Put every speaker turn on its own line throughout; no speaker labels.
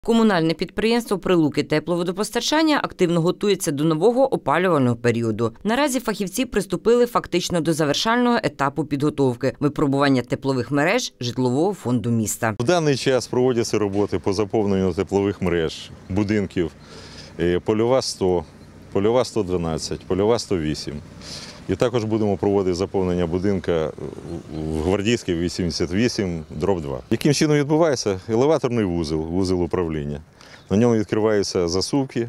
Комунальне підприємство «Прилуки тепловодопостачання» активно готується до нового опалювального періоду. Наразі фахівці приступили фактично до завершального етапу підготовки – випробування теплових мереж житлового фонду міста.
В даний час проводяться роботи по заповненню теплових мереж, будинків, польова 100, польова 112, польова 108. І також будемо проводити заповнення будинка в Гвардійській 88/2. Яким чином відбувається? Елеваторний вузол, вузол управління. На ньому відкриваються засувки,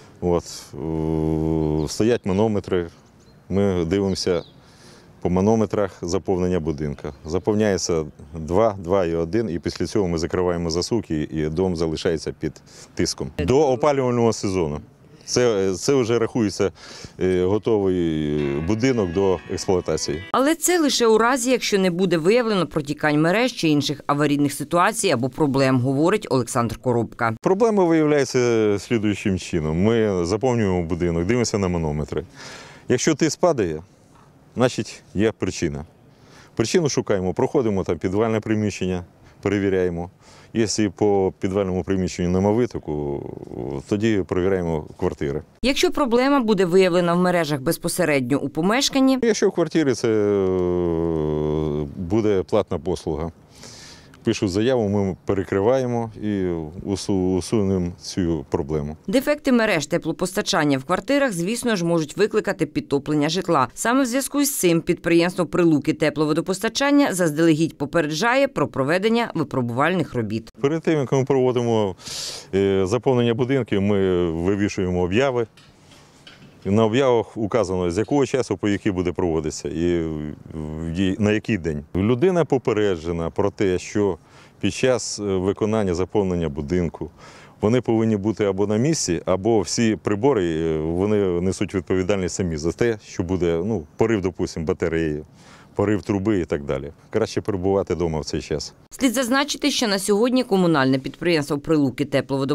стоять манометри. Ми дивимося по манометрах заповнення будинку. Заповняється 2, 2,1, і після цього ми закриваємо засувки, і дом залишається під тиском. До опалювального сезону. Це вже рахується готовий будинок до експлуатації.
Але це лише у разі, якщо не буде виявлено протікань мереж чи інших аварійних ситуацій або проблем, говорить Олександр Коробка.
Проблема виявляється слідуючим чином. Ми заповнюємо будинок, дивимося на манометри. Якщо тиск падає, значить є причина. Причину шукаємо, проходимо там підвальне приміщення, перевіряємо. Якщо по підвальному приміщенню немає витоку, тоді перевіряємо квартири.
Якщо проблема буде виявлена в мережах безпосередньо у помешканні?
Якщо в квартирі, це буде платна послуга. Пишуть заяву, ми перекриваємо і усунемо цю проблему.
Дефекти мереж теплопостачання в квартирах, звісно ж, можуть викликати підтоплення житла. Саме в зв'язку з цим підприємство «Прилуки тепловодопостачання» заздалегідь попереджає про проведення випробувальних робіт.
Перед тим, як ми проводимо заповнення будинків, ми вивішуємо обяви. На об'явах указано, з якого часу, по який буде проводитися і на який день. Людина попереджена про те, що під час виконання заповнення будинку вони повинні бути або на місці, або всі прибори вони несуть відповідальність самі за те, що буде порив, допустимо, батареї, порив труби і так далі. Краще перебувати вдома в цей час.
Слід зазначити, що на сьогодні комунальне підприємство «Прилуки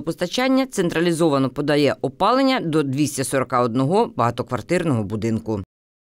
тепловодопостачання» централізовано подає опалення до 241 багатоквартирного будинку.